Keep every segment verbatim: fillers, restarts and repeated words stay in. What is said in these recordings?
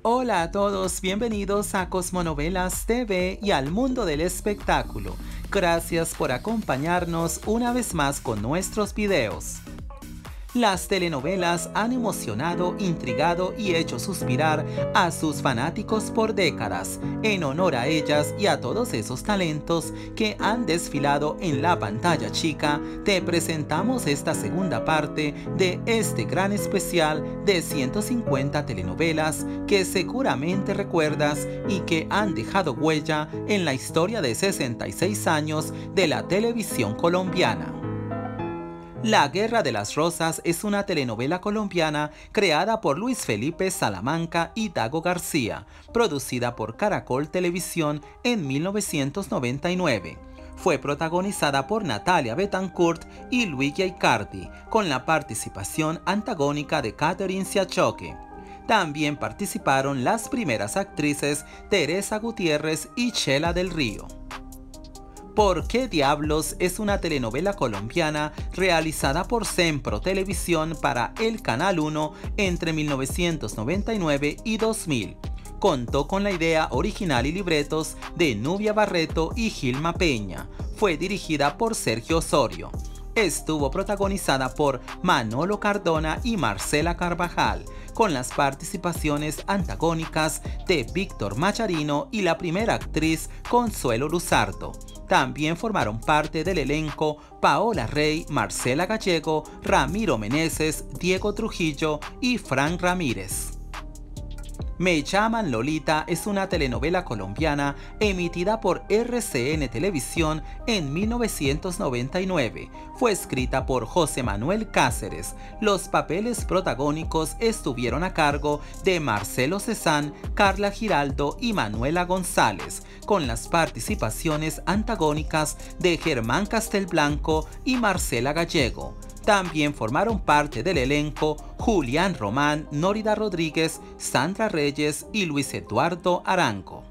Hola a todos, bienvenidos a Cosmonovelas T V y al mundo del espectáculo. Gracias por acompañarnos una vez más con nuestros videos. Las telenovelas han emocionado, intrigado y hecho suspirar a sus fanáticos por décadas. En honor a ellas y a todos esos talentos que han desfilado en la pantalla chica, te presentamos esta segunda parte de este gran especial de ciento cincuenta telenovelas que seguramente recuerdas y que han dejado huella en la historia de sesenta y seis años de la televisión colombiana. La Guerra de las Rosas es una telenovela colombiana creada por Luis Felipe Salamanca y Dago García, producida por Caracol Televisión en mil novecientos noventa y nueve. Fue protagonizada por Natalia Bettencourt y Luigi Icardi, con la participación antagónica de Catherine Siachoque. También participaron las primeras actrices Teresa Gutiérrez y Chela del Río. ¿Por qué diablos? Es una telenovela colombiana realizada por Sempro Televisión para el Canal uno entre mil novecientos noventa y nueve y dos mil. Contó con la idea original y libretos de Nubia Barreto y Gilma Peña. Fue dirigida por Sergio Osorio. Estuvo protagonizada por Manolo Cardona y Marcela Carvajal, con las participaciones antagónicas de Víctor Macharino y la primera actriz Consuelo Luzardo. También formaron parte del elenco Paola Rey, Marcela Gallego, Ramiro Meneses, Diego Trujillo y Fran Ramírez. Me llaman Lolita es una telenovela colombiana emitida por R C N Televisión en mil novecientos noventa y nueve. Fue escrita por José Manuel Cáceres. Los papeles protagónicos estuvieron a cargo de Marcelo Cezanne, Carla Giraldo y Manuela González, con las participaciones antagónicas de Germán Castelblanco y Marcela Gallego. También formaron parte del elenco Julián Román, Nórida Rodríguez, Sandra Reyes y Luis Eduardo Arango.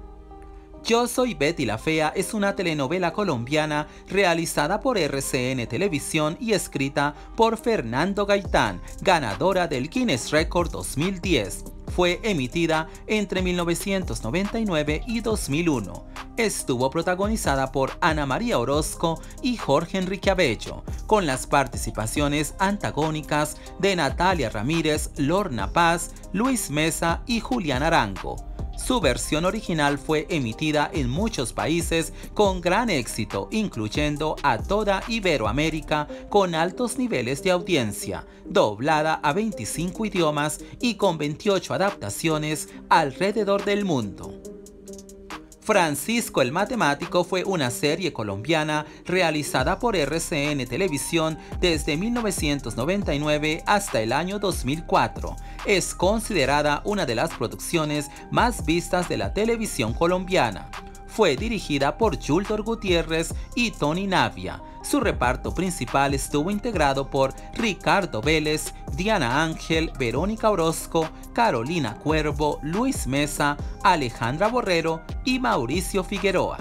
Yo soy Betty la Fea es una telenovela colombiana realizada por R C N Televisión y escrita por Fernando Gaitán, ganadora del Guinness Record dos mil diez. Fue emitida entre mil novecientos noventa y nueve y dos mil uno. Estuvo protagonizada por Ana María Orozco y Jorge Enrique Abello, con las participaciones antagónicas de Natalia Ramírez, Lorna Paz, Luis Mesa y Julián Arango. Su versión original fue emitida en muchos países con gran éxito, incluyendo a toda Iberoamérica, con altos niveles de audiencia, doblada a veinticinco idiomas y con veintiocho adaptaciones alrededor del mundo. Francisco el Matemático fue una serie colombiana realizada por R C N Televisión desde mil novecientos noventa y nueve hasta el año dos mil cuatro. Es considerada una de las producciones más vistas de la televisión colombiana. Fue dirigida por Yuldor Gutiérrez y Tony Navia. Su reparto principal estuvo integrado por Ricardo Vélez, Diana Ángel, Verónica Orozco, Carolina Cuervo, Luis Mesa, Alejandra Borrero y Mauricio Figueroa.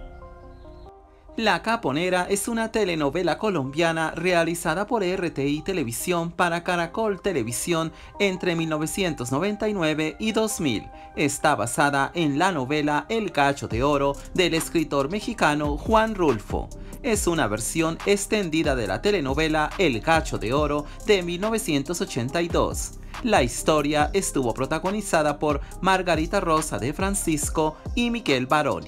La Caponera es una telenovela colombiana realizada por R T I Televisión para Caracol Televisión entre mil novecientos noventa y nueve y dos mil. Está basada en la novela El Gallo de Oro del escritor mexicano Juan Rulfo. Es una versión extendida de la telenovela El Gallo de Oro de mil novecientos ochenta y dos. La historia estuvo protagonizada por Margarita Rosa de Francisco y Miguel Baroni.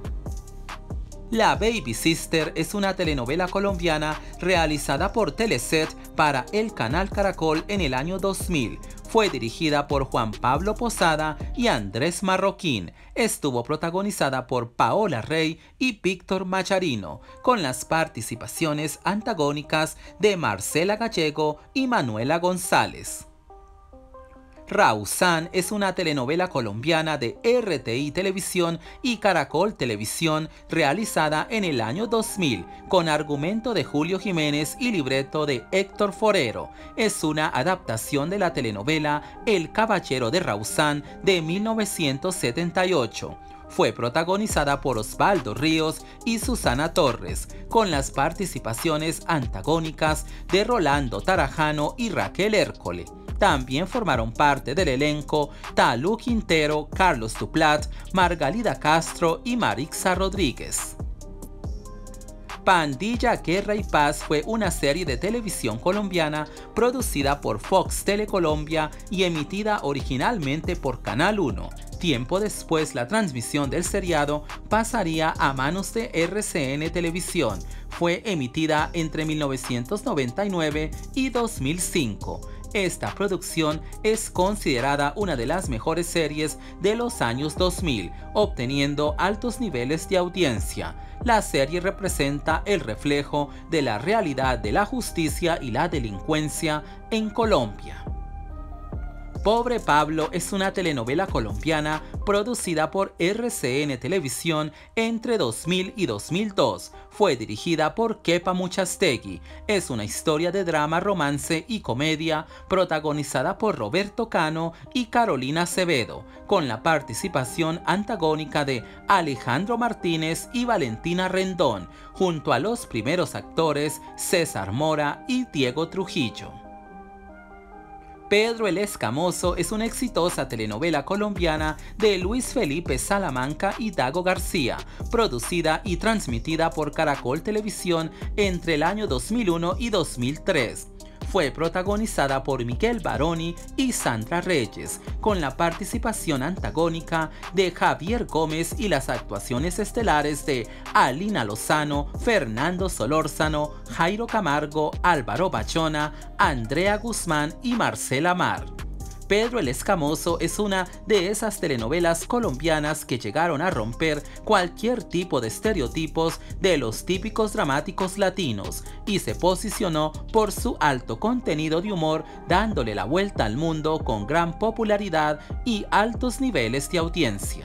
La Baby Sister es una telenovela colombiana realizada por Teleset para el canal Caracol en el año dos mil. Fue dirigida por Juan Pablo Posada y Andrés Marroquín. Estuvo protagonizada por Paola Rey y Víctor Macharino, con las participaciones antagónicas de Marcela Gallego y Manuela González. Rausán es una telenovela colombiana de R T I Televisión y Caracol Televisión realizada en el año dos mil, con argumento de Julio Jiménez y libreto de Héctor Forero. Es una adaptación de la telenovela El Caballero de Rausán de mil novecientos setenta y ocho. Fue protagonizada por Osvaldo Ríos y Susana Torres, con las participaciones antagónicas de Rolando Tarajano y Raquel Hércole. También formaron parte del elenco Talú Quintero, Carlos Duplat, Margalida Castro y Marixa Rodríguez. Pandilla, Guerra y Paz fue una serie de televisión colombiana producida por Fox Telecolombia y emitida originalmente por Canal uno. Tiempo después, la transmisión del seriado pasaría a manos de R C N Televisión. Fue emitida entre mil novecientos noventa y nueve y dos mil cinco. Esta producción es considerada una de las mejores series de los años dos mil, obteniendo altos niveles de audiencia. La serie representa el reflejo de la realidad de la justicia y la delincuencia en Colombia. Pobre Pablo es una telenovela colombiana producida por R C N Televisión entre dos mil y dos mil dos. Fue dirigida por Kepa Muchastegui. Es una historia de drama, romance y comedia protagonizada por Roberto Cano y Carolina Acevedo, con la participación antagónica de Alejandro Martínez y Valentina Rendón, junto a los primeros actores César Mora y Diego Trujillo. Pedro el Escamoso es una exitosa telenovela colombiana de Luis Felipe Salamanca y Dago García, producida y transmitida por Caracol Televisión entre el año dos mil uno y dos mil tres. Fue protagonizada por Miguel Baroni y Sandra Reyes, con la participación antagónica de Javier Gómez y las actuaciones estelares de Alina Lozano, Fernando Solórzano, Jairo Camargo, Álvaro Bayona, Andrea Guzmán y Marcela Mar. Pedro el Escamoso es una de esas telenovelas colombianas que llegaron a romper cualquier tipo de estereotipos de los típicos dramáticos latinos y se posicionó por su alto contenido de humor, dándole la vuelta al mundo con gran popularidad y altos niveles de audiencia.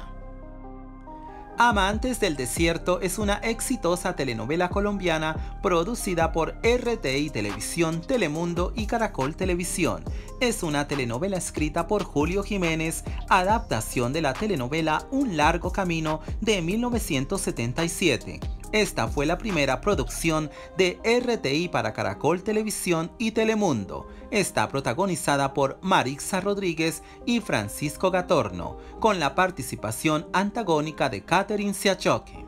Amantes del Desierto es una exitosa telenovela colombiana producida por R T I Televisión, Telemundo y Caracol Televisión. Es una telenovela escrita por Julio Jiménez, adaptación de la telenovela Un largo camino de mil novecientos setenta y siete. Esta fue la primera producción de R T I para Caracol Televisión y Telemundo. Está protagonizada por Marixa Rodríguez y Francisco Gatorno, con la participación antagónica de Catherine Siachoque.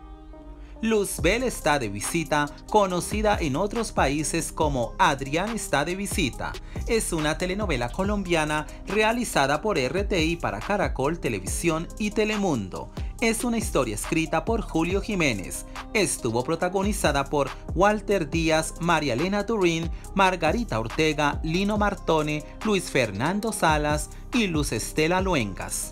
Luzbel está de visita, conocida en otros países como Adrián está de visita. Es una telenovela colombiana realizada por R T I para Caracol Televisión y Telemundo. Es una historia escrita por Julio Jiménez. Estuvo protagonizada por Walter Díaz, María Elena Turín, Margarita Ortega, Lino Martone, Luis Fernando Salas y Luz Estela Luengas.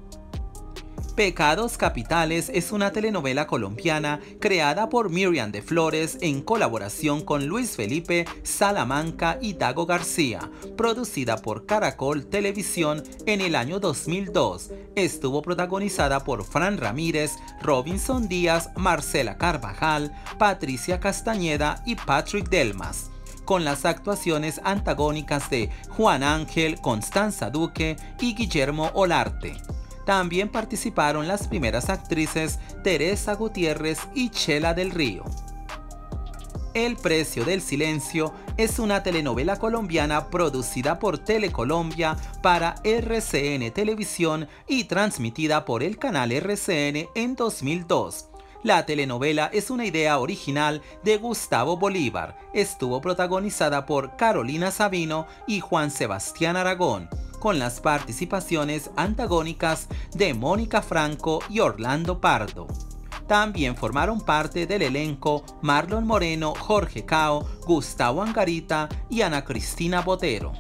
Pecados Capitales es una telenovela colombiana creada por Miriam de Flores en colaboración con Luis Felipe Salamanca y Dago García, producida por Caracol Televisión en el año dos mil dos. Estuvo protagonizada por Fran Ramírez, Robinson Díaz, Marcela Carvajal, Patricia Castañeda y Patrick Delmas, con las actuaciones antagónicas de Juan Ángel, Constanza Duque y Guillermo Olarte. También participaron las primeras actrices Teresa Gutiérrez y Chela del Río. El precio del silencio es una telenovela colombiana producida por Telecolombia para R C N Televisión y transmitida por el canal R C N en dos mil dos. La telenovela es una idea original de Gustavo Bolívar. Estuvo protagonizada por Carolina Sabino y Juan Sebastián Aragón, con las participaciones antagónicas de Mónica Franco y Orlando Pardo. También formaron parte del elenco Marlon Moreno, Jorge Cao, Gustavo Angarita y Ana Cristina Botero.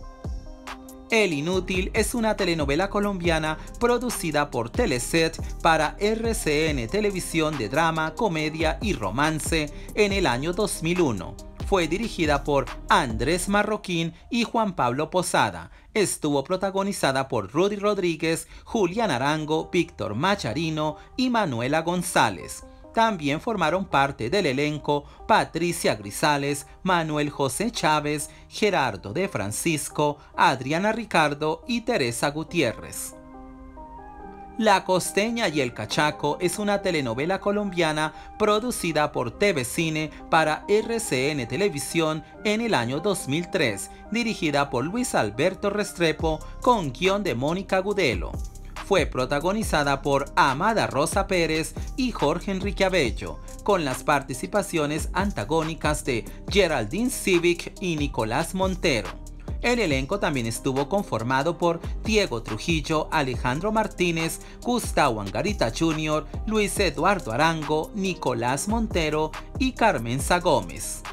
El Inútil es una telenovela colombiana producida por Teleset para R C N Televisión de drama, comedia y romance en el año dos mil uno. Fue dirigida por Andrés Marroquín y Juan Pablo Posada. Estuvo protagonizada por Rudy Rodríguez, Julián Arango, Víctor Macharino y Manuela González. También formaron parte del elenco Patricia Grisales, Manuel José Chávez, Gerardo de Francisco, Adriana Ricardo y Teresa Gutiérrez. La Costeña y el Cachaco es una telenovela colombiana producida por T V Cine para R C N Televisión en el año dos mil tres, dirigida por Luis Alberto Restrepo con guión de Mónica Gudelo. Fue protagonizada por Amada Rosa Pérez y Jorge Enrique Abello, con las participaciones antagónicas de Geraldine Civic y Nicolás Montero. El elenco también estuvo conformado por Diego Trujillo, Alejandro Martínez, Gustavo Angarita junior, Luis Eduardo Arango, Nicolás Montero y Carmenza Gómez.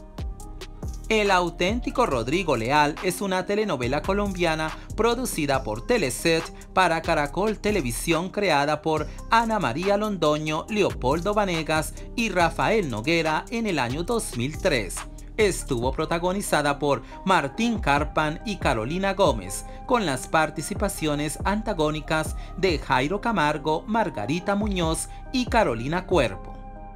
El auténtico Rodrigo Leal es una telenovela colombiana producida por Teleset para Caracol Televisión, creada por Ana María Londoño, Leopoldo Vanegas y Rafael Noguera en el año dos mil tres. Estuvo protagonizada por Martín Carpan y Carolina Gómez, con las participaciones antagónicas de Jairo Camargo, Margarita Muñoz y Carolina Cuervo.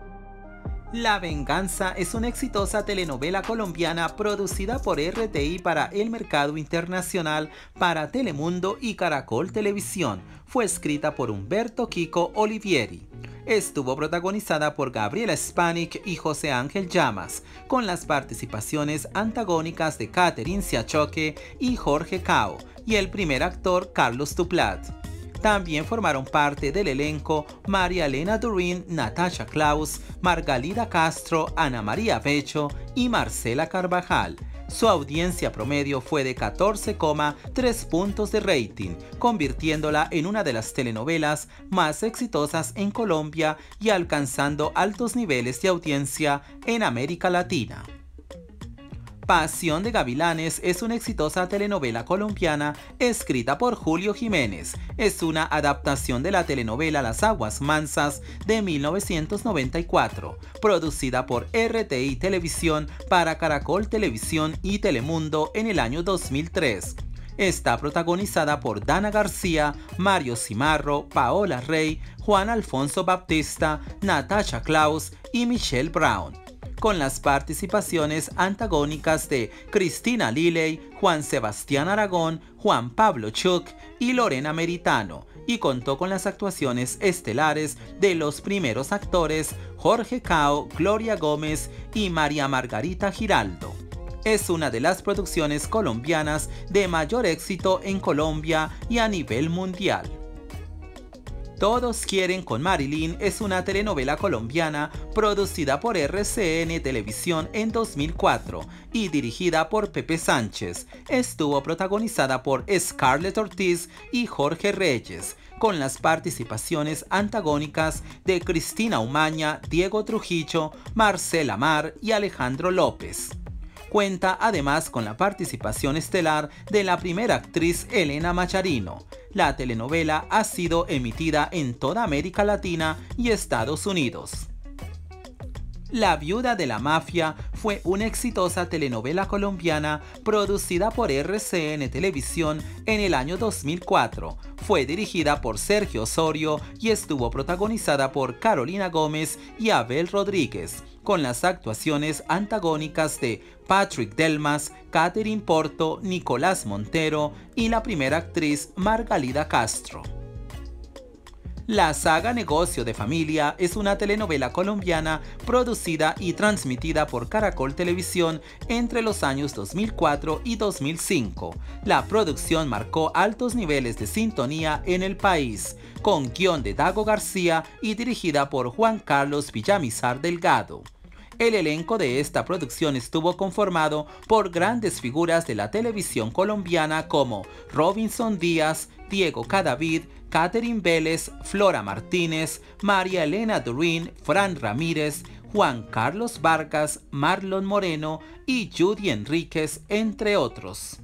La Venganza es una exitosa telenovela colombiana producida por R T I para el mercado internacional, para Telemundo y Caracol Televisión. Fue escrita por Humberto Kiko Olivieri. Estuvo protagonizada por Gabriela Spanik y José Ángel Llamas, con las participaciones antagónicas de Catherine Siachoque y Jorge Cao, y el primer actor Carlos Duplat. También formaron parte del elenco María Elena Durín, Natasha Klaus, Margalida Castro, Ana María Becho y Marcela Carvajal. Su audiencia promedio fue de catorce coma tres puntos de rating, convirtiéndola en una de las telenovelas más exitosas en Colombia y alcanzando altos niveles de audiencia en América Latina. Pasión de Gavilanes es una exitosa telenovela colombiana escrita por Julio Jiménez. Es una adaptación de la telenovela Las Aguas Mansas de mil novecientos noventa y cuatro, producida por R T I Televisión para Caracol Televisión y Telemundo en el año dos mil tres. Está protagonizada por Dana García, Mario Cimarro, Paola Rey, Juan Alfonso Baptista, Natasha Klaus y Michelle Brown, con las participaciones antagónicas de Cristina Liley, Juan Sebastián Aragón, Juan Pablo Chuc y Lorena Meritano, y contó con las actuaciones estelares de los primeros actores Jorge Cao, Gloria Gómez y María Margarita Giraldo. Es una de las producciones colombianas de mayor éxito en Colombia y a nivel mundial. Todos quieren con Marilyn es una telenovela colombiana producida por R C N Televisión en dos mil cuatro y dirigida por Pepe Sánchez. Estuvo protagonizada por Scarlett Ortiz y Jorge Reyes, con las participaciones antagónicas de Cristina Umaña, Diego Trujillo, Marcela Mar y Alejandro López. Cuenta además con la participación estelar de la primera actriz Elena Macharino. La telenovela ha sido emitida en toda América Latina y Estados Unidos. La Viuda de la Mafia fue una exitosa telenovela colombiana producida por R C N Televisión en el año dos mil cuatro. Fue dirigida por Sergio Osorio y estuvo protagonizada por Carolina Gómez y Abel Rodríguez, con las actuaciones antagónicas de Patrick Delmas, Catherine Porto, Nicolás Montero y la primera actriz Margalida Castro. La saga Negocio de Familia es una telenovela colombiana producida y transmitida por Caracol Televisión entre los años dos mil cuatro y dos mil cinco. La producción marcó altos niveles de sintonía en el país, con guión de Dago García y dirigida por Juan Carlos Villamizar Delgado. El elenco de esta producción estuvo conformado por grandes figuras de la televisión colombiana como Robinson Díaz, Diego Cadavid, Catherine Vélez, Flora Martínez, María Elena Durín, Fran Ramírez, Juan Carlos Vargas, Marlon Moreno y Judy Enríquez, entre otros.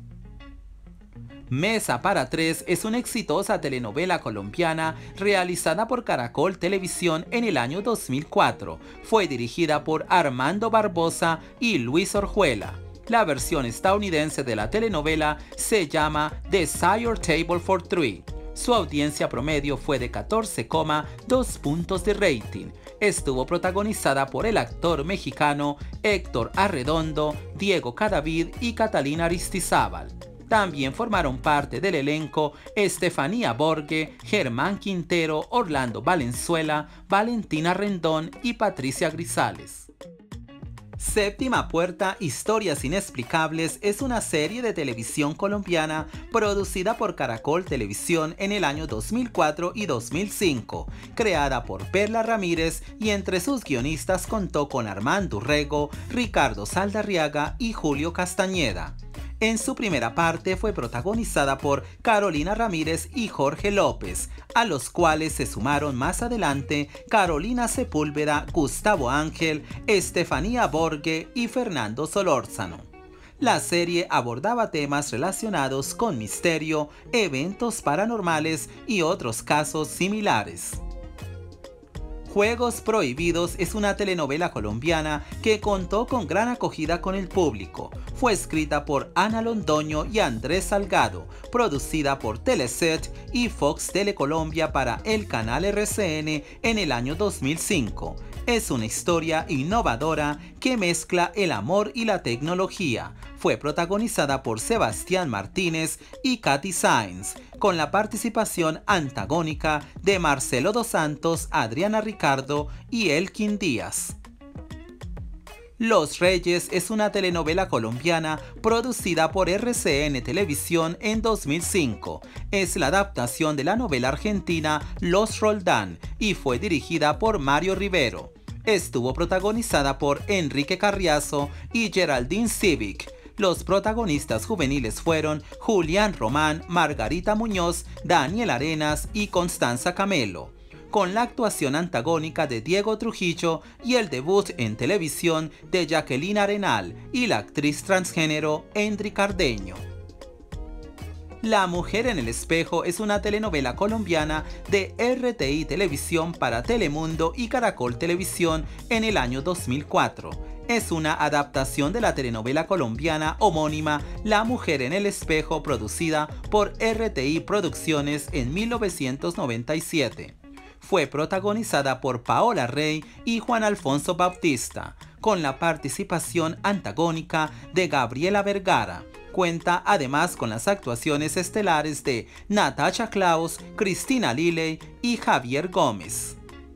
Mesa para Tres es una exitosa telenovela colombiana realizada por Caracol Televisión en el año dos mil cuatro. Fue dirigida por Armando Barbosa y Luis Orjuela. La versión estadounidense de la telenovela se llama Desire Table for Three. Su audiencia promedio fue de catorce coma dos puntos de rating. Estuvo protagonizada por el actor mexicano Héctor Arredondo, Diego Cadavid y Catalina Aristizábal. También formaron parte del elenco Estefanía Borge, Germán Quintero, Orlando Valenzuela, Valentina Rendón y Patricia Grisales. Séptima Puerta, Historias Inexplicables es una serie de televisión colombiana producida por Caracol Televisión en el año dos mil cuatro y dos mil cinco, creada por Perla Ramírez, y entre sus guionistas contó con Armando Urrego, Ricardo Saldarriaga y Julio Castañeda. En su primera parte fue protagonizada por Carolina Ramírez y Jorge López, a los cuales se sumaron más adelante Carolina Sepúlveda, Gustavo Ángel, Estefanía Borge y Fernando Solórzano. La serie abordaba temas relacionados con misterio, eventos paranormales y otros casos similares. Juegos Prohibidos es una telenovela colombiana que contó con gran acogida con el público. Fue escrita por Ana Londoño y Andrés Salgado, producida por Teleset y Fox Telecolombia para el canal R C N en el año dos mil cinco. Es una historia innovadora que mezcla el amor y la tecnología. Fue protagonizada por Sebastián Martínez y Katy Sáenz, con la participación antagónica de Marcelo Dos Santos, Adriana Ricardo y Elkin Díaz. Los Reyes es una telenovela colombiana producida por R C N Televisión en dos mil cinco. Es la adaptación de la novela argentina Los Roldán y fue dirigida por Mario Rivero. Estuvo protagonizada por Enrique Carriazo y Geraldine Civic. Los protagonistas juveniles fueron Julián Román, Margarita Muñoz, Daniel Arenas y Constanza Camelo, con la actuación antagónica de Diego Trujillo y el debut en televisión de Jacqueline Arenal y la actriz transgénero Endry Cardeño. La Mujer en el Espejo es una telenovela colombiana de R T I Televisión para Telemundo y Caracol Televisión en el año dos mil cuatro. Es una adaptación de la telenovela colombiana homónima La Mujer en el Espejo, producida por R T I Producciones en mil novecientos noventa y siete. Fue protagonizada por Paola Rey y Juan Alfonso Bautista, con la participación antagónica de Gabriela Vergara. Cuenta además con las actuaciones estelares de Natasha Klaus, Cristina Lilley y Javier Gómez.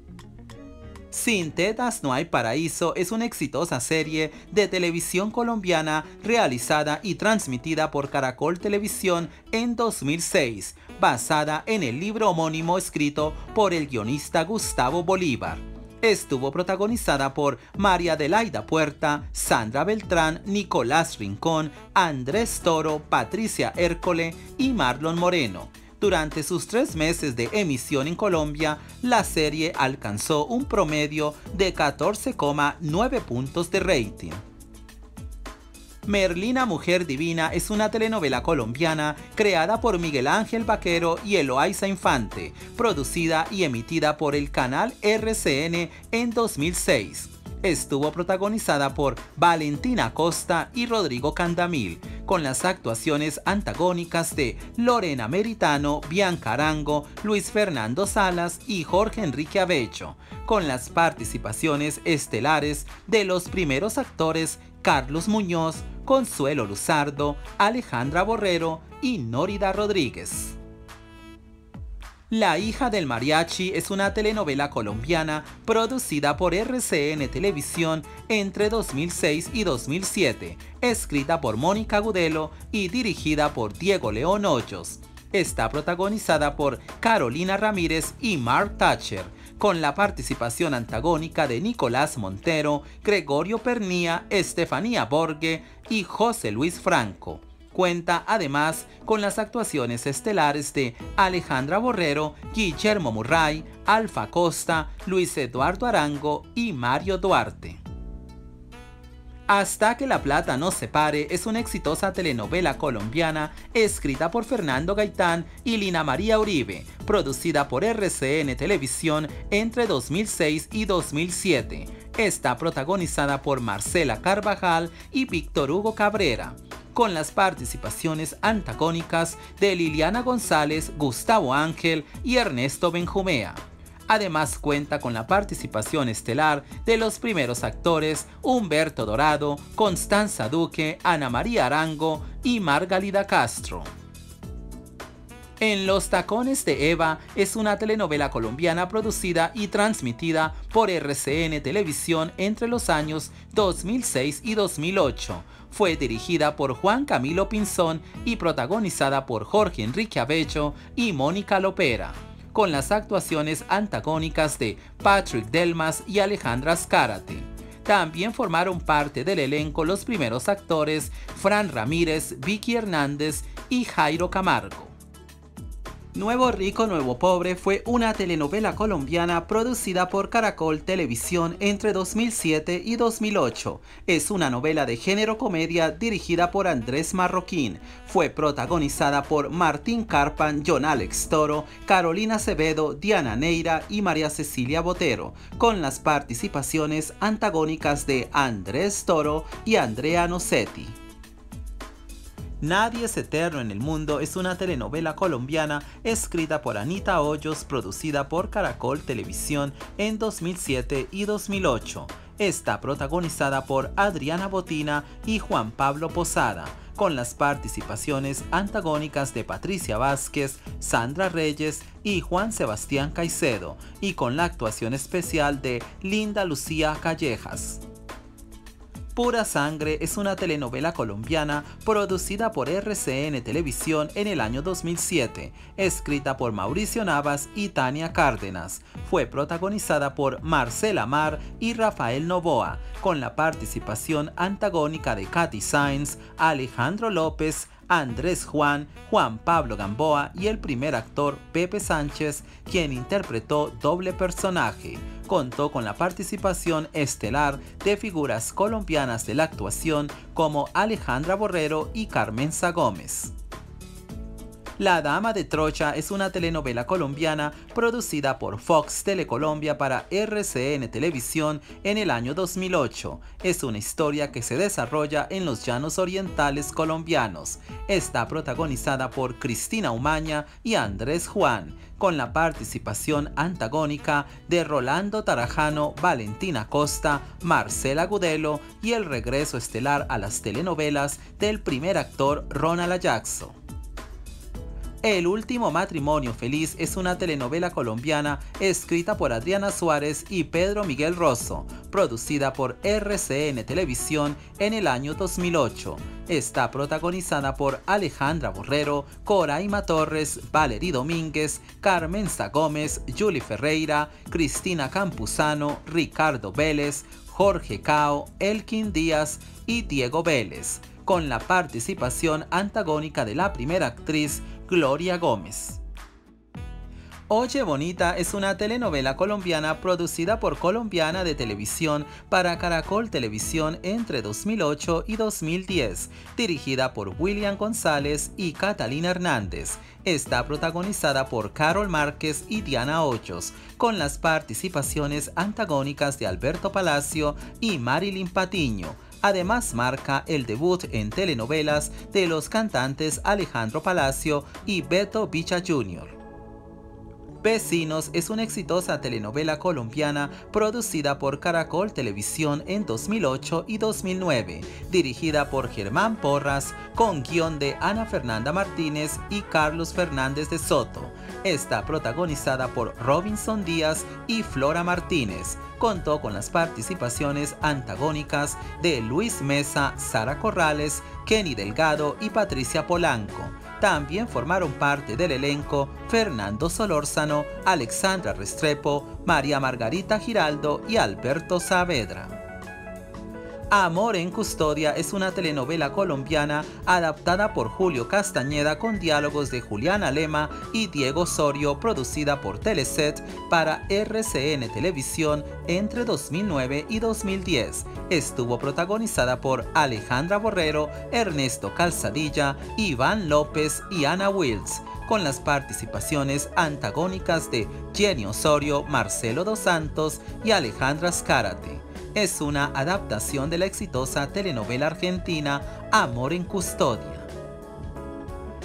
Sin Tetas No Hay Paraíso es una exitosa serie de televisión colombiana realizada y transmitida por Caracol Televisión en dos mil seis, basada en el libro homónimo escrito por el guionista Gustavo Bolívar. Estuvo protagonizada por María Adelaida Puerta, Sandra Beltrán, Nicolás Rincón, Andrés Toro, Patricia Hércole y Marlon Moreno. Durante sus tres meses de emisión en Colombia, la serie alcanzó un promedio de catorce coma nueve puntos de rating. Merlina Mujer Divina es una telenovela colombiana creada por Miguel Ángel Vaquero y Eloísa Infante, producida y emitida por el canal R C N en dos mil seis. Estuvo protagonizada por Valentina Costa y Rodrigo Candamil, con las actuaciones antagónicas de Lorena Meritano, Bianca Arango, Luis Fernando Salas y Jorge Enrique Abello, con las participaciones estelares de los primeros actores Carlos Muñoz, Consuelo Luzardo, Alejandra Borrero y Nórida Rodríguez. La Hija del Mariachi es una telenovela colombiana producida por R C N Televisión entre dos mil seis y dos mil siete, escrita por Mónica Gudelo y dirigida por Diego León Hoyos. Está protagonizada por Carolina Ramírez y Mark Thatcher, con la participación antagónica de Nicolás Montero, Gregorio Pernía, Estefanía Borge y José Luis Franco. Cuenta además con las actuaciones estelares de Alejandra Borrero, Guillermo Murray, Alfa Costa, Luis Eduardo Arango y Mario Duarte. Hasta que la plata nos separe es una exitosa telenovela colombiana escrita por Fernando Gaitán y Lina María Uribe, producida por R C N Televisión entre dos mil seis y dos mil siete. Está protagonizada por Marcela Carvajal y Víctor Hugo Cabrera, con las participaciones antagónicas de Liliana González, Gustavo Ángel y Ernesto Benjumea. Además cuenta con la participación estelar de los primeros actores Humberto Dorado, Constanza Duque, Ana María Arango y Margalida Castro. En los tacones de Eva es una telenovela colombiana producida y transmitida por R C N Televisión entre los años dos mil seis y dos mil ocho. Fue dirigida por Juan Camilo Pinzón y protagonizada por Jorge Enrique Abello y Mónica Lopera, con las actuaciones antagónicas de Patrick Delmas y Alejandra Azcárate. También formaron parte del elenco los primeros actores Fran Ramírez, Vicky Hernández y Jairo Camargo. Nuevo Rico, Nuevo Pobre fue una telenovela colombiana producida por Caracol Televisión entre dos mil siete y dos mil ocho. Es una novela de género comedia dirigida por Andrés Marroquín. Fue protagonizada por Martín Carpan, John Alex Toro, Carolina Acevedo, Diana Neira y María Cecilia Botero, con las participaciones antagónicas de Andrés Toro y Andrea Nocetti. Nadie es eterno en el mundo es una telenovela colombiana escrita por Anita Hoyos, producida por Caracol Televisión en dos mil siete y dos mil ocho. Está protagonizada por Adriana Botina y Juan Pablo Posada, con las participaciones antagónicas de Patricia Vázquez, Sandra Reyes y Juan Sebastián Caicedo, y con la actuación especial de Linda Lucía Callejas. Pura Sangre es una telenovela colombiana producida por R C N Televisión en el año dos mil siete, escrita por Mauricio Navas y Tania Cárdenas. Fue protagonizada por Marcela Mar y Rafael Novoa, con la participación antagónica de Katy Sainz, Alejandro López, Andrés Juan, Juan Pablo Gamboa y el primer actor Pepe Sánchez, quien interpretó doble personaje. Contó con la participación estelar de figuras colombianas de la actuación como Alejandra Borrero y Carmenza Gómez. La Dama de Trocha es una telenovela colombiana producida por Fox Telecolombia para R C N Televisión en el año dos mil ocho. Es una historia que se desarrolla en los llanos orientales colombianos. Está protagonizada por Cristina Umaña y Andrés Juan, con la participación antagónica de Rolando Tarajano, Valentina Costa, Marcela Gudelo y el regreso estelar a las telenovelas del primer actor Ronald Ayaxo. El último matrimonio feliz es una telenovela colombiana escrita por Adriana Suárez y Pedro Miguel Rosso, producida por R C N Televisión en el año dos mil ocho. Está protagonizada por Alejandra Borrero, Coraima Torres, Valery Domínguez, Carmenza Gómez, Julie Ferreira, Cristina Campuzano, Ricardo Vélez, Jorge Cao, Elkin Díaz y Diego Vélez, con la participación antagónica de la primera actriz Gloria Gómez. Oye Bonita es una telenovela colombiana producida por Colombiana de Televisión para Caracol Televisión entre dos mil ocho y dos mil diez, dirigida por William González y Catalina Hernández. Está protagonizada por Carol Márquez y Diana Hoyos, con las participaciones antagónicas de Alberto Palacio y Marilyn Patiño. Además marca el debut en telenovelas de los cantantes Alejandro Palacio y Beto Bicha junior Vecinos es una exitosa telenovela colombiana producida por Caracol Televisión en dos mil ocho y dos mil nueve, dirigida por Germán Porras, con guión de Ana Fernanda Martínez y Carlos Fernández de Soto. Está protagonizada por Robinson Díaz y Flora Martínez. Contó con las participaciones antagónicas de Luis Mesa, Sara Corrales, Kenny Delgado y Patricia Polanco. También formaron parte del elenco Fernando Solórzano, Alexandra Restrepo, María Margarita Giraldo y Alberto Saavedra. Amor en Custodia es una telenovela colombiana adaptada por Julio Castañeda con diálogos de Juliana Lema y Diego Osorio, producida por Teleset para R C N Televisión entre dos mil nueve y dos mil diez. Estuvo protagonizada por Alejandra Borrero, Ernesto Calzadilla, Iván López y Ana Wills, con las participaciones antagónicas de Jenny Osorio, Marcelo Dos Santos y Alejandra Azcárate. Es una adaptación de la exitosa telenovela argentina Amor en Custodia.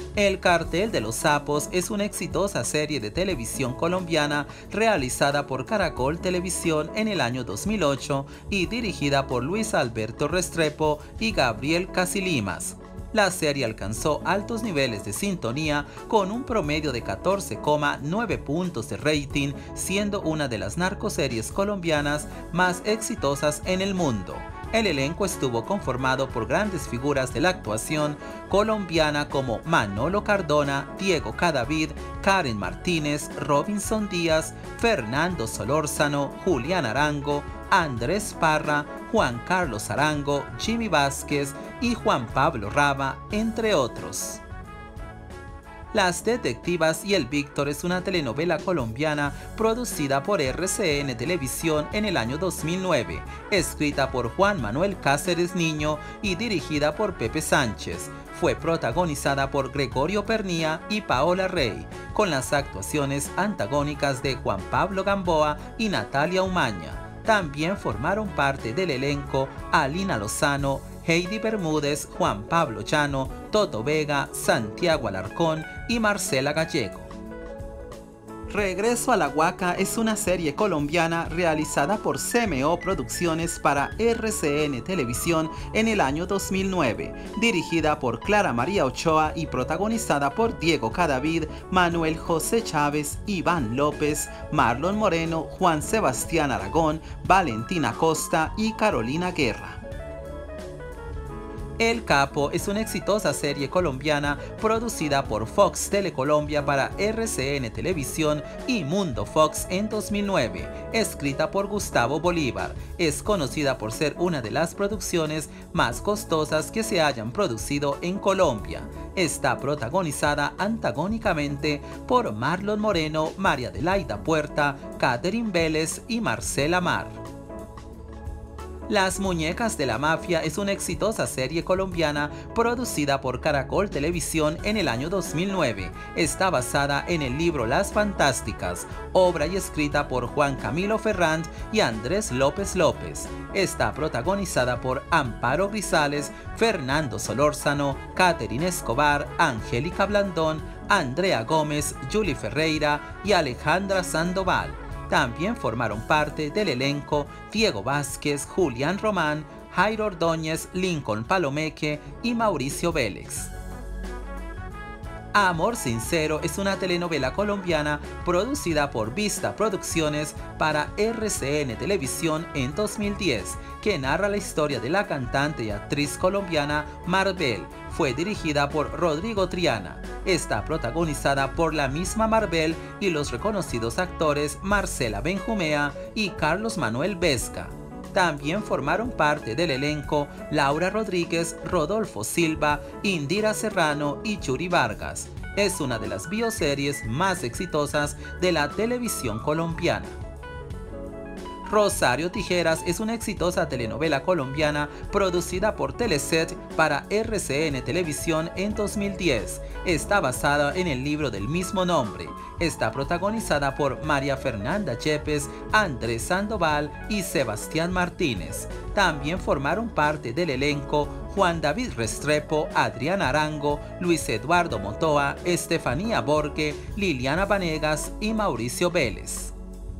El Cartel de los Sapos es una exitosa serie de televisión colombiana realizada por Caracol Televisión en el año dos mil ocho y dirigida por Luis Alberto Restrepo y Gabriel Casilimas. La serie alcanzó altos niveles de sintonía con un promedio de catorce coma nueve puntos de rating, siendo una de las narcoseries colombianas más exitosas en el mundo. El elenco estuvo conformado por grandes figuras de la actuación colombiana como Manolo Cardona, Diego Cadavid, Karen Martínez, Robinson Díaz, Fernando Solórzano, Julián Arango, Andrés Parra, Juan Carlos Arango, Jimmy Vázquez y Juan Pablo Raba, entre otros. Las Detectivas y el Víctor es una telenovela colombiana producida por R C N Televisión en el año dos mil nueve, escrita por Juan Manuel Cáceres Niño y dirigida por Pepe Sánchez. Fue protagonizada por Gregorio Pernía y Paola Rey, con las actuaciones antagónicas de Juan Pablo Gamboa y Natalia Umaña. También formaron parte del elenco Alina Lozano, Heidi Bermúdez, Juan Pablo Llano, Toto Vega, Santiago Alarcón y Marcela Gallego. Regreso a la Huaca es una serie colombiana realizada por C M O Producciones para R C N Televisión en el año dos mil nueve, dirigida por Clara María Ochoa y protagonizada por Diego Cadavid, Manuel José Chávez, Iván López, Marlon Moreno, Juan Sebastián Aragón, Valentina Costa y Carolina Guerra. El Capo es una exitosa serie colombiana producida por Fox Telecolombia para R C N Televisión y Mundo Fox en dos mil nueve, escrita por Gustavo Bolívar. Es conocida por ser una de las producciones más costosas que se hayan producido en Colombia. Está protagonizada antagónicamente por Marlon Moreno, María Adelaida Puerta, Catherine Vélez y Marcela Mar. Las Muñecas de la Mafia es una exitosa serie colombiana producida por Caracol Televisión en el año dos mil nueve. Está basada en el libro Las Fantásticas, obra y escrita por Juan Camilo Ferrand y Andrés López López. Está protagonizada por Amparo Grisales, Fernando Solórzano, Catherine Escobar, Angélica Blandón, Andrea Gómez, Julie Ferreira y Alejandra Sandoval. También formaron parte del elenco Diego Vázquez, Julián Román, Jairo Ordóñez, Lincoln Palomeque y Mauricio Vélez. Amor Sincero es una telenovela colombiana producida por Vista Producciones para R C N Televisión en dos mil diez, que narra la historia de la cantante y actriz colombiana Marbel. Fue dirigida por Rodrigo Triana. Está protagonizada por la misma Marbel y los reconocidos actores Marcela Benjumea y Carlos Manuel Vesca. También formaron parte del elenco Laura Rodríguez, Rodolfo Silva, Indira Serrano y Yuri Vargas. Es una de las bioseries más exitosas de la televisión colombiana. Rosario Tijeras es una exitosa telenovela colombiana producida por Teleset para R C N Televisión en dos mil diez. Está basada en el libro del mismo nombre. Está protagonizada por María Fernanda Yepes, Andrés Sandoval y Sebastián Martínez. También formaron parte del elenco Juan David Restrepo, Adrián Arango, Luis Eduardo Motoa, Estefanía Borge, Liliana Vanegas y Mauricio Vélez.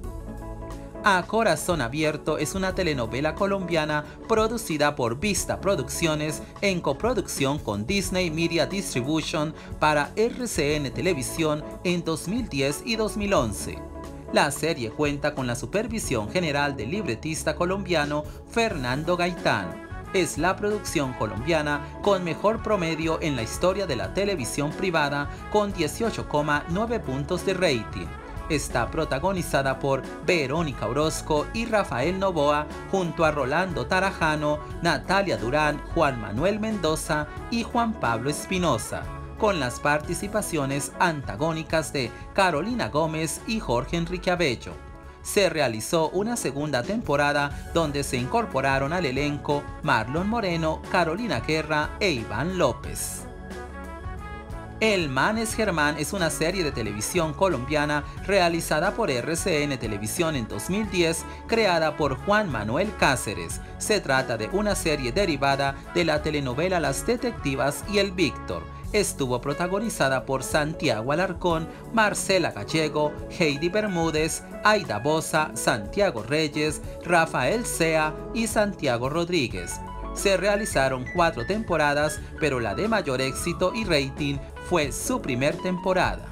A Corazón Abierto es una telenovela colombiana producida por Vista Producciones en coproducción con Disney Media Distribution para R C N Televisión en dos mil diez y dos mil once. La serie cuenta con la supervisión general del libretista colombiano Fernando Gaitán. Es la producción colombiana con mejor promedio en la historia de la televisión privada, con dieciocho coma nueve puntos de rating. Está protagonizada por Verónica Orozco y Rafael Novoa junto a Rolando Tarajano, Natalia Durán, Juan Manuel Mendoza y Juan Pablo Espinosa, con las participaciones antagónicas de Carolina Gómez y Jorge Enrique Abello. Se realizó una segunda temporada donde se incorporaron al elenco Marlon Moreno, Carolina Guerra e Iván López. El Man es Germán es una serie de televisión colombiana realizada por R C N Televisión en dos mil diez, creada por Juan Manuel Cáceres. Se trata de una serie derivada de la telenovela Las Detectivas y el Víctor. estuvo protagonizada por Santiago Alarcón, Marcela Gallego, Heidi Bermúdez, Aida Boza, Santiago Reyes, Rafael Sea y Santiago Rodríguez. Se realizaron cuatro temporadas, pero la de mayor éxito y rating fue su primer temporada.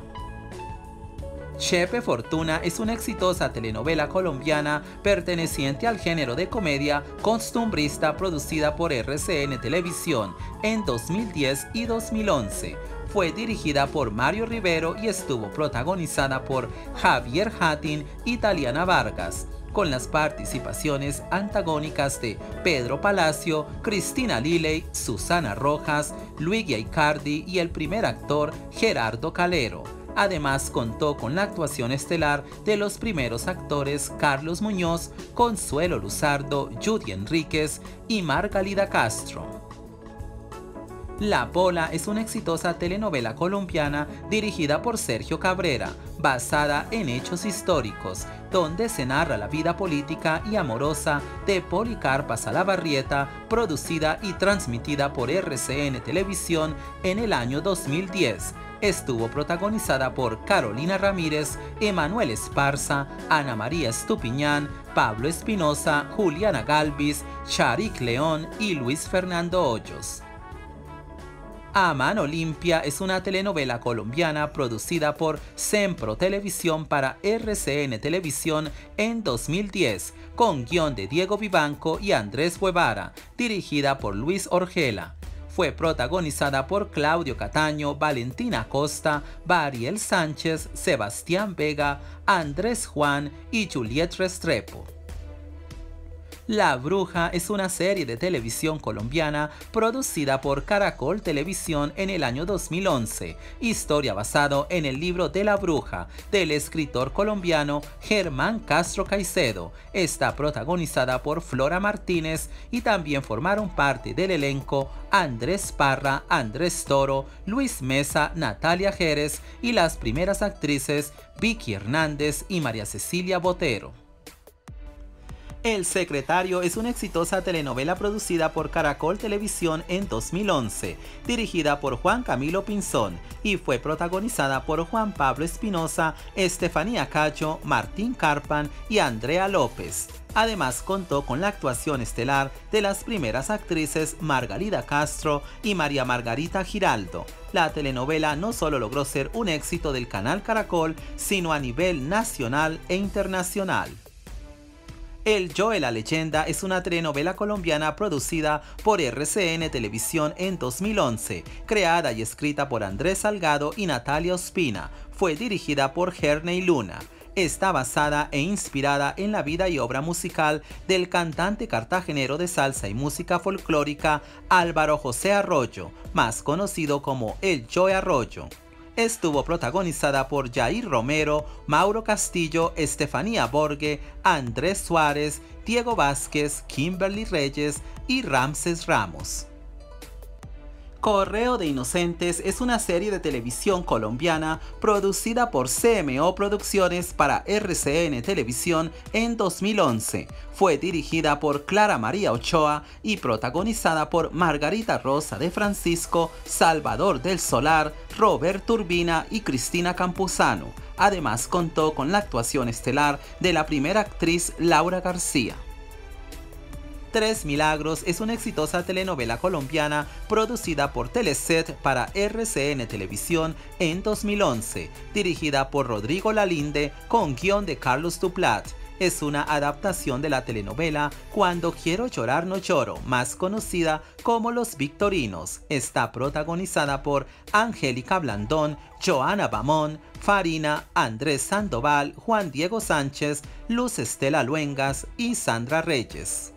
Chepe Fortuna es una exitosa telenovela colombiana perteneciente al género de comedia costumbrista producida por R C N Televisión en dos mil diez y dos mil once. Fue dirigida por Mario Rivero y estuvo protagonizada por Javier Jatin y Taliana Vargas, con las participaciones antagónicas de Pedro Palacio, Cristina Liley, Susana Rojas, Luigi Icardi y el primer actor Gerardo Calero. Además contó con la actuación estelar de los primeros actores Carlos Muñoz, Consuelo Luzardo, Judy Enríquez y Margalida Castro. La Pola es una exitosa telenovela colombiana dirigida por Sergio Cabrera, basada en hechos históricos, donde se narra la vida política y amorosa de Policarpa Salabarrieta, producida y transmitida por R C N Televisión en el año dos mil diez. Estuvo protagonizada por Carolina Ramírez, Emanuel Esparza, Ana María Estupiñán, Pablo Espinosa, Juliana Galvis, Sharik León y Luis Fernando Hoyos. A Mano Limpia es una telenovela colombiana producida por Sempro Televisión para R C N Televisión en dos mil diez, con guión de Diego Vivanco y Andrés Guevara, dirigida por Luis Orgela. Fue protagonizada por Claudio Cataño, Valentina Costa, Bariel Sánchez, Sebastián Vega, Andrés Juan y Juliet Restrepo. La Bruja es una serie de televisión colombiana producida por Caracol Televisión en el año dos mil once, historia basada en el libro de La Bruja del escritor colombiano Germán Castro Caicedo. Está protagonizada por Flora Martínez y también formaron parte del elenco Andrés Parra, Andrés Toro, Luis Mesa, Natalia Jerez y las primeras actrices Vicky Hernández y María Cecilia Botero. El Secretario es una exitosa telenovela producida por Caracol Televisión en dos mil once, dirigida por Juan Camilo Pinzón y fue protagonizada por Juan Pablo Espinosa, Estefanía Cacho, Martín Carpan y Andrea López. Además contó con la actuación estelar de las primeras actrices Margalida Castro y María Margarita Giraldo. La telenovela no solo logró ser un éxito del canal Caracol, sino a nivel nacional e internacional. El Yo de la Leyenda es una telenovela colombiana producida por R C N Televisión en dos mil once, creada y escrita por Andrés Salgado y Natalia Ospina. Fue dirigida por Herney Luna. Está basada e inspirada en la vida y obra musical del cantante cartagenero de salsa y música folclórica Álvaro José Arroyo, más conocido como el Joe Arroyo. Estuvo protagonizada por Jair Romero, Mauro Castillo, Estefanía Borge, Andrés Suárez, Diego Vázquez, Kimberly Reyes y Ramses Ramos. Correo de Inocentes es una serie de televisión colombiana producida por C M O Producciones para R C N Televisión en dos mil once. Fue dirigida por Clara María Ochoa y protagonizada por Margarita Rosa de Francisco, Salvador del Solar, Robert Urbina y Cristina Campuzano. Además contó con la actuación estelar de la primera actriz Laura García. Tres Milagros es una exitosa telenovela colombiana producida por Teleset para R C N Televisión en dos mil once, dirigida por Rodrigo Lalinde con guión de Carlos Duplat. Es una adaptación de la telenovela Cuando quiero llorar no lloro, más conocida como Los Victorinos. Está protagonizada por Angélica Blandón, Joana Bamón, Farina, Andrés Sandoval, Juan Diego Sánchez, Luz Estela Luengas y Sandra Reyes.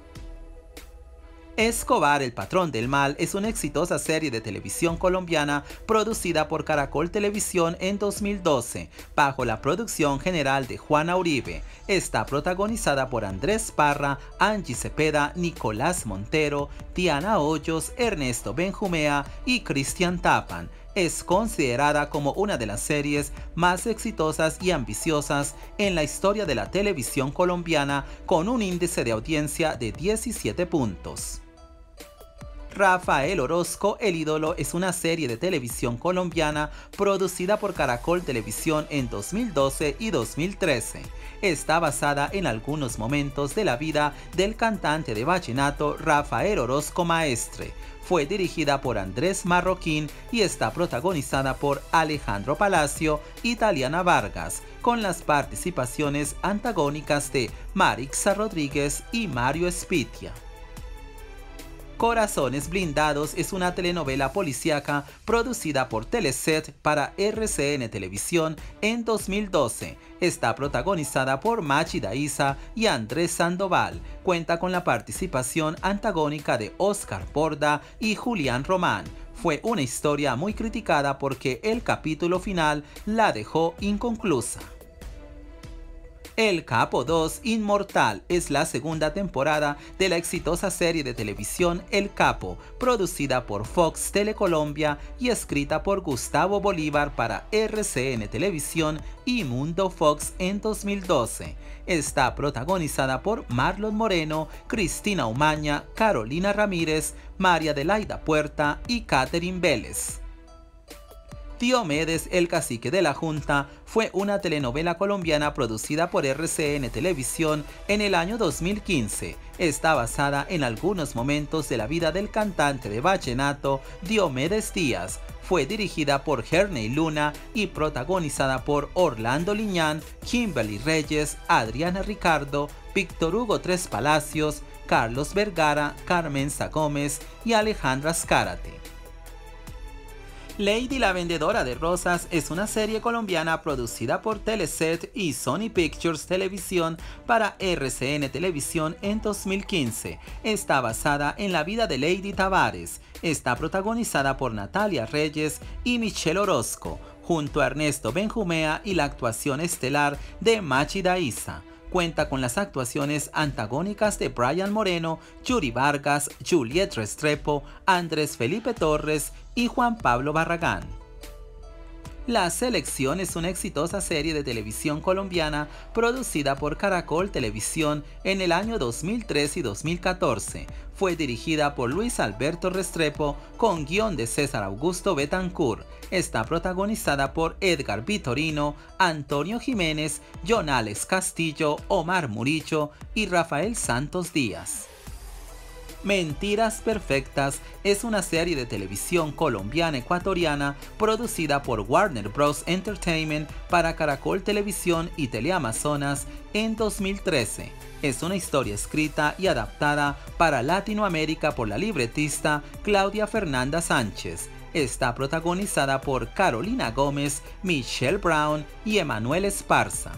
Escobar, el patrón del mal es una exitosa serie de televisión colombiana producida por Caracol Televisión en dos mil doce, bajo la producción general de Juana Uribe. Está protagonizada por Andrés Parra, Angie Cepeda, Nicolás Montero, Diana Hoyos, Ernesto Benjumea y Cristian Tapan. Es considerada como una de las series más exitosas y ambiciosas en la historia de la televisión colombiana, con un índice de audiencia de diecisiete puntos. Rafael Orozco, el ídolo, es una serie de televisión colombiana producida por Caracol Televisión en dos mil doce y dos mil trece. Está basada en algunos momentos de la vida del cantante de vallenato Rafael Orozco Maestre. Fue dirigida por Andrés Marroquín y está protagonizada por Alejandro Palacio y Taliana Vargas, con las participaciones antagónicas de Marixa Rodríguez y Mario Espitia. Corazones Blindados es una telenovela policíaca producida por Teleset para R C N Televisión en dos mil doce. Está protagonizada por Machida Isa y Andrés Sandoval. Cuenta con la participación antagónica de Oscar Borda y Julián Román. Fue una historia muy criticada porque el capítulo final la dejó inconclusa. El Capo dos Inmortal es la segunda temporada de la exitosa serie de televisión El Capo, producida por Fox Telecolombia y escrita por Gustavo Bolívar para R C N Televisión y Mundo Fox en dos mil doce. Está protagonizada por Marlon Moreno, Cristina Umaña, Carolina Ramírez, María Adelaida Puerta y Catherine Vélez. Diomedes, el cacique de la Junta, fue una telenovela colombiana producida por R C N Televisión en el año dos mil quince. Está basada en algunos momentos de la vida del cantante de vallenato Diomedes Díaz. Fue dirigida por Herney Luna y protagonizada por Orlando Liñán, Kimberly Reyes, Adriana Ricardo, Víctor Hugo Tres Palacios, Carlos Vergara, Carmenza Gómez y Alejandra Azcárate. Lady la Vendedora de Rosas es una serie colombiana producida por Teleset y Sony Pictures Televisión para R C N Televisión en dos mil quince. Está basada en la vida de Lady Tavares. Está protagonizada por Natalia Reyes y Michelle Orozco, junto a Ernesto Benjumea y la actuación estelar de Machida Isa. Cuenta con las actuaciones antagónicas de Brian Moreno, Yuri Vargas, Juliet Restrepo, Andrés Felipe Torres y Juan Pablo Barragán. La Selección es una exitosa serie de televisión colombiana producida por Caracol Televisión en el año dos mil tres y dos mil catorce. Fue dirigida por Luis Alberto Restrepo con guión de César Augusto Betancourt. Está protagonizada por Edgar Vitorino, Antonio Jiménez, John Alex Castillo, Omar Murillo y Rafael Santos Díaz. Mentiras Perfectas es una serie de televisión colombiana ecuatoriana producida por Warner Bros. Entertainment para Caracol Televisión y Teleamazonas en dos mil trece. Es una historia escrita y adaptada para Latinoamérica por la libretista Claudia Fernanda Sánchez. Está protagonizada por Carolina Gómez, Michelle Brown y Emanuel Esparza.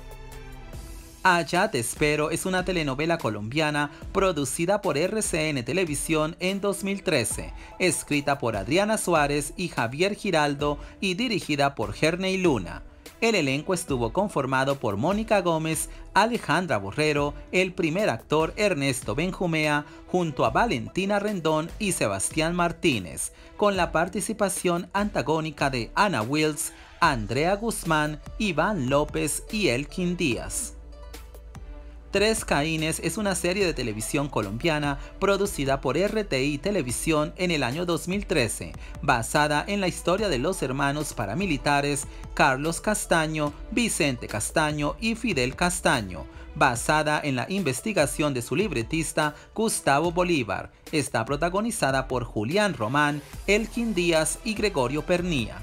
Allá te espero es una telenovela colombiana producida por R C N Televisión en dos mil trece, escrita por Adriana Suárez y Javier Giraldo y dirigida por Herney Luna. El elenco estuvo conformado por Mónica Gómez, Alejandra Borrero, el primer actor Ernesto Benjumea, junto a Valentina Rendón y Sebastián Martínez, con la participación antagónica de Ana Wills, Andrea Guzmán, Iván López y Elkin Díaz. Tres Caínes es una serie de televisión colombiana producida por R T I Televisión en el año dos mil trece, basada en la historia de los hermanos paramilitares Carlos Castaño, Vicente Castaño y Fidel Castaño, basada en la investigación de su libretista Gustavo Bolívar. Está protagonizada por Julián Román, Elkin Díaz y Gregorio Pernía.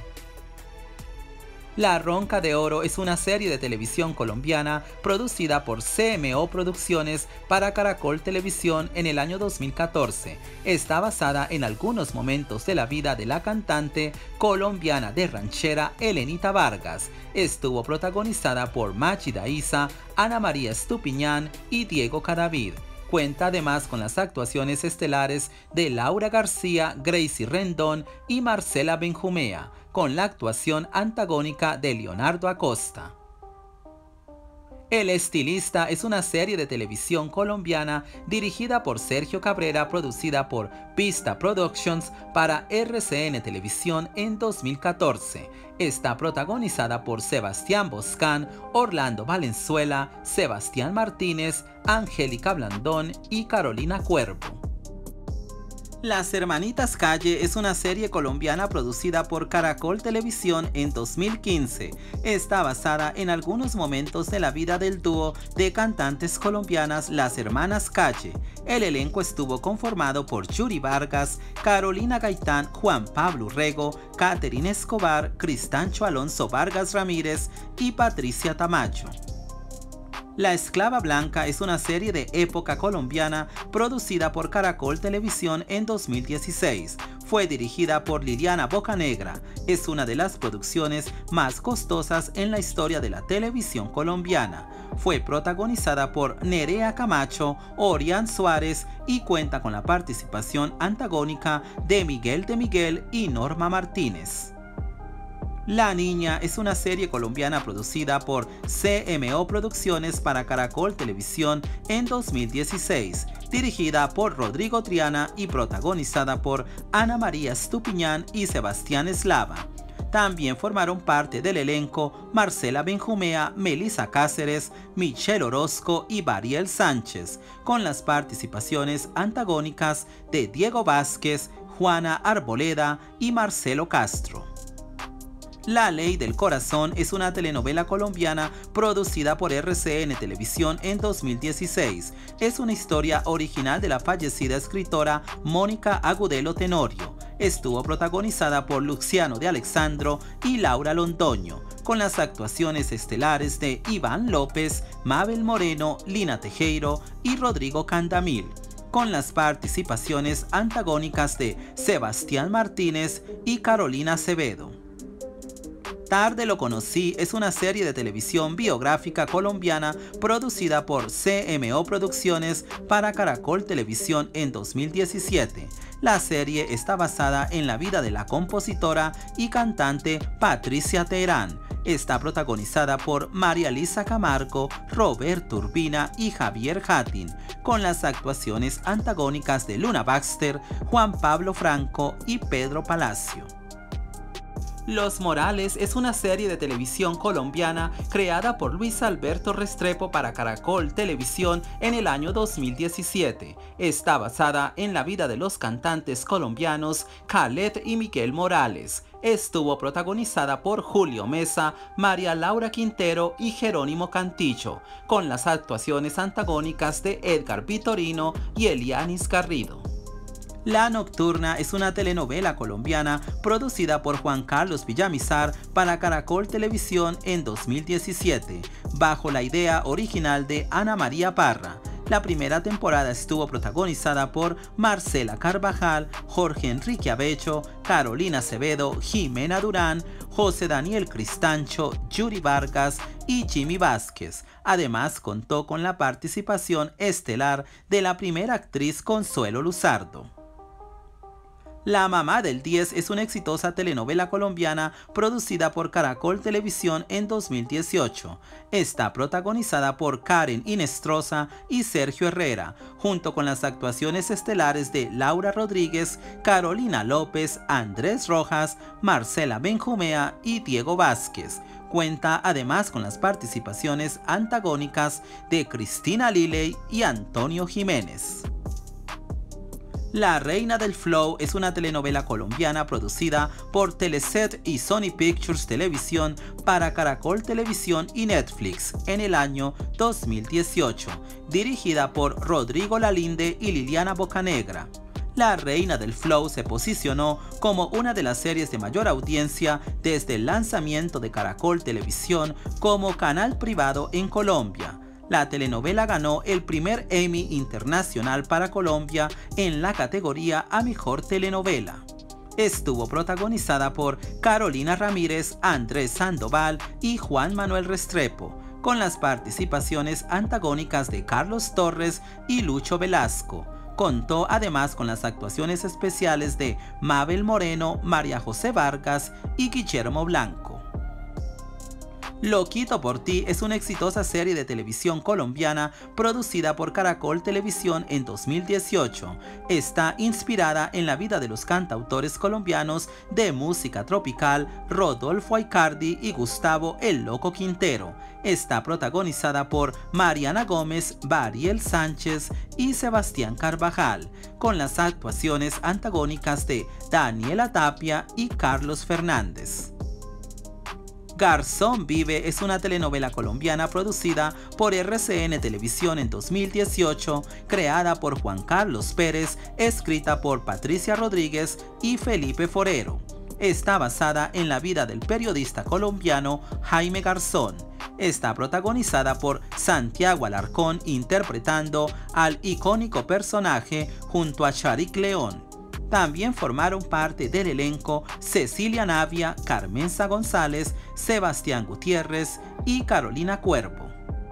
La Ronca de Oro es una serie de televisión colombiana producida por C M O Producciones para Caracol Televisión en el año dos mil catorce. Está basada en algunos momentos de la vida de la cantante colombiana de ranchera Elenita Vargas. Estuvo protagonizada por Machida Isa, Ana María Estupiñán y Diego Cadavid. Cuenta además con las actuaciones estelares de Laura García, Gracie Rendón y Marcela Benjumea, con la actuación antagónica de Leonardo Acosta. El Estilista es una serie de televisión colombiana dirigida por Sergio Cabrera, producida por Vista Productions para R C N Televisión en dos mil catorce. Está protagonizada por Sebastián Boscán, Orlando Valenzuela, Sebastián Martínez, Angélica Blandón y Carolina Cuervo. Las Hermanitas Calle es una serie colombiana producida por Caracol Televisión en dos mil quince. Está basada en algunos momentos de la vida del dúo de cantantes colombianas Las Hermanas Calle. El elenco estuvo conformado por Yuri Vargas, Carolina Gaitán, Juan Pablo Urrego, Catherine Escobar, Cristancho Alonso Vargas Ramírez y Patricia Tamayo. La Esclava Blanca es una serie de época colombiana producida por Caracol Televisión en dos mil dieciséis. Fue dirigida por Liliana Bocanegra. Es una de las producciones más costosas en la historia de la televisión colombiana. Fue protagonizada por Nerea Camacho, Orián Suárez y cuenta con la participación antagónica de Miguel de Miguel y Norma Martínez. La Niña es una serie colombiana producida por C M O Producciones para Caracol Televisión en dos mil dieciséis, dirigida por Rodrigo Triana y protagonizada por Ana María Estupiñán y Sebastián Eslava. También formaron parte del elenco Marcela Benjumea, Melissa Cáceres, Michelle Orozco y Bariel Sánchez, con las participaciones antagónicas de Diego Vázquez, Juana Arboleda y Marcelo Castro. La Ley del Corazón es una telenovela colombiana producida por R C N Televisión en dos mil dieciséis. Es una historia original de la fallecida escritora Mónica Agudelo Tenorio. Estuvo protagonizada por Luciano de Alexandro y Laura Londoño, con las actuaciones estelares de Iván López, Mabel Moreno, Lina Tejero y Rodrigo Candamil, con las participaciones antagónicas de Sebastián Martínez y Carolina Acevedo. Tarde lo conocí es una serie de televisión biográfica colombiana producida por C M O Producciones para Caracol Televisión en dos mil diecisiete. La serie está basada en la vida de la compositora y cantante Patricia Teherán. Está protagonizada por María Lisa Camargo, Roberto Urbina y Javier Jatin, con las actuaciones antagónicas de Luna Baxter, Juan Pablo Franco y Pedro Palacio. Los Morales es una serie de televisión colombiana creada por Luis Alberto Restrepo para Caracol Televisión en el año dos mil diecisiete. Está basada en la vida de los cantantes colombianos Khaled y Miguel Morales. Estuvo protagonizada por Julio Mesa, María Laura Quintero y Jerónimo Cantillo, con las actuaciones antagónicas de Edgar Vitorino y Elianis Garrido. La Nocturna es una telenovela colombiana producida por Juan Carlos Villamizar para Caracol Televisión en dos mil diecisiete, bajo la idea original de Ana María Parra. La primera temporada estuvo protagonizada por Marcela Carvajal, Jorge Enrique Abecho, Carolina Acevedo, Jimena Durán, José Daniel Cristancho, Yuri Vargas y Jimmy Vázquez. Además contó con la participación estelar de la primera actriz Consuelo Luzardo. La Mamá del diez es una exitosa telenovela colombiana producida por Caracol Televisión en dos mil dieciocho. Está protagonizada por Karen Inestrosa y Sergio Herrera, junto con las actuaciones estelares de Laura Rodríguez, Carolina López, Andrés Rojas, Marcela Benjumea y Diego Vázquez. Cuenta además con las participaciones antagónicas de Cristina Liley y Antonio Jiménez. La Reina del Flow es una telenovela colombiana producida por Teleset y Sony Pictures Televisión para Caracol Televisión y Netflix en el año dos mil dieciocho, dirigida por Rodrigo Lalinde y Liliana Bocanegra. La Reina del Flow se posicionó como una de las series de mayor audiencia desde el lanzamiento de Caracol Televisión como canal privado en Colombia. La telenovela ganó el primer Emmy Internacional para Colombia en la categoría a Mejor Telenovela. Estuvo protagonizada por Carolina Ramírez, Andrés Sandoval y Juan Manuel Restrepo, con las participaciones antagónicas de Carlos Torres y Lucho Velasco. Contó además con las actuaciones especiales de Mabel Moreno, María José Vargas y Guillermo Blanco. Loquito por ti es una exitosa serie de televisión colombiana producida por Caracol Televisión en dos mil dieciocho. Está inspirada en la vida de los cantautores colombianos de música tropical Rodolfo Aicardi y Gustavo El Loco Quintero. Está protagonizada por Mariana Gómez, Bariel Sánchez y Sebastián Carvajal, con las actuaciones antagónicas de Daniela Tapia y Carlos Fernández. Garzón Vive es una telenovela colombiana producida por R C N Televisión en dos mil dieciocho, creada por Juan Carlos Pérez, escrita por Patricia Rodríguez y Felipe Forero. Está basada en la vida del periodista colombiano Jaime Garzón. Está protagonizada por Santiago Alarcón interpretando al icónico personaje junto a Sharik León. También formaron parte del elenco Cecilia Navia, Carmenza González, Sebastián Gutiérrez y Carolina Cuervo.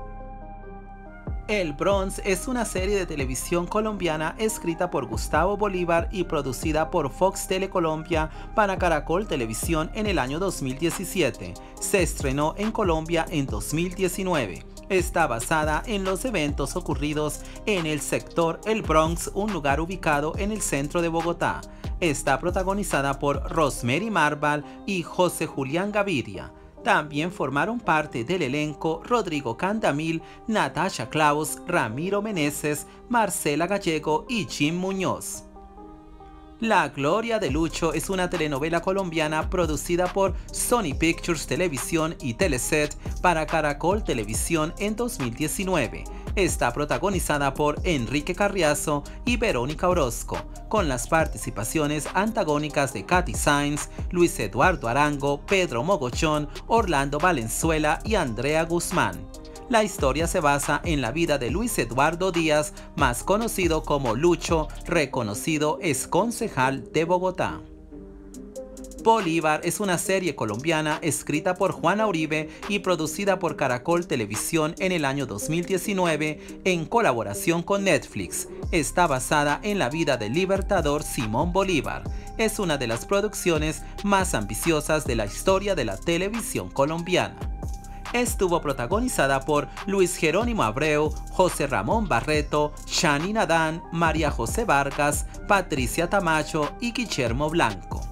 El Bronx es una serie de televisión colombiana escrita por Gustavo Bolívar y producida por Fox Telecolombia para Caracol Televisión en el año dos mil diecisiete. Se estrenó en Colombia en dos mil diecinueve. Está basada en los eventos ocurridos en el sector El Bronx, un lugar ubicado en el centro de Bogotá. Está protagonizada por Rosemary Marval y José Julián Gaviria. También formaron parte del elenco Rodrigo Candamil, Natasha Claus, Ramiro Meneses, Marcela Gallego y Jim Muñoz. La Gloria de Lucho es una telenovela colombiana producida por Sony Pictures Televisión y Teleset para Caracol Televisión en dos mil diecinueve. Está protagonizada por Enrique Carriazo y Verónica Orozco, con las participaciones antagónicas de Katy Sainz, Luis Eduardo Arango, Pedro Mogochón, Orlando Valenzuela y Andrea Guzmán. La historia se basa en la vida de Luis Eduardo Díaz, más conocido como Lucho, reconocido exconcejal de Bogotá. Bolívar es una serie colombiana escrita por Juana Uribe y producida por Caracol Televisión en el año dos mil diecinueve en colaboración con Netflix. Está basada en la vida del libertador Simón Bolívar. Es una de las producciones más ambiciosas de la historia de la televisión colombiana. Estuvo protagonizada por Luis Jerónimo Abreu, José Ramón Barreto, Shani Nadán, María José Vargas, Patricia Tamayo y Guillermo Blanco.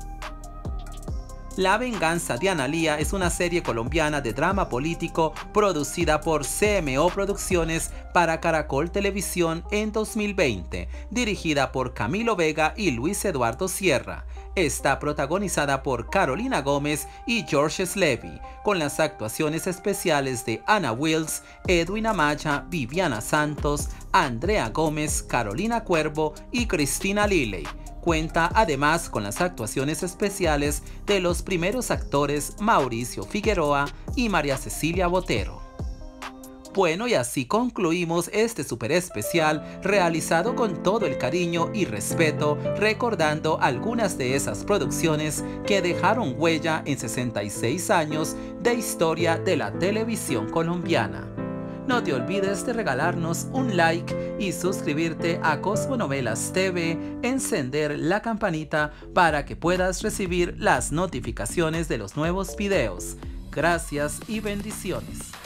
La venganza de Analía es una serie colombiana de drama político producida por C M O Producciones para Caracol Televisión en dos mil veinte, dirigida por Camilo Vega y Luis Eduardo Sierra. Está protagonizada por Carolina Gómez y George Slevy, con las actuaciones especiales de Ana Wills, Edwin Amaya, Viviana Santos, Andrea Gómez, Carolina Cuervo y Cristina Lilley. Cuenta además con las actuaciones especiales de los primeros actores Mauricio Figueroa y María Cecilia Botero. Bueno, y así concluimos este super especial realizado con todo el cariño y respeto, recordando algunas de esas producciones que dejaron huella en sesenta y seis años de historia de la televisión colombiana. No te olvides de regalarnos un like y suscribirte a Cosmonovelas T V, encender la campanita para que puedas recibir las notificaciones de los nuevos videos. Gracias y bendiciones.